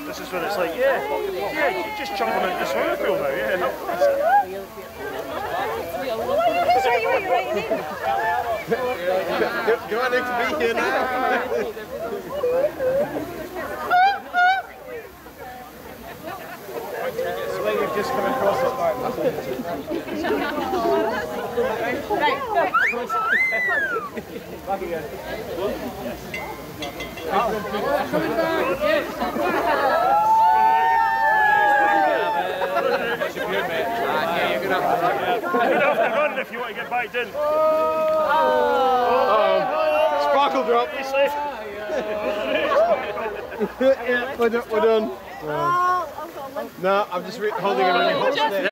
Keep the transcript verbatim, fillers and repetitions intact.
This is when it's like, yeah, yeah, you just jump them into the swimming pool now, yeah. That's right, you're right, you're right. Do, do I need to be here now? So when you've just come across this part. Right, go. Back again. You're going to have to run if you want to get back in. Uh-oh. Sparkle drop. Yeah, we're done. We're done. No, I'm just holding him really hot.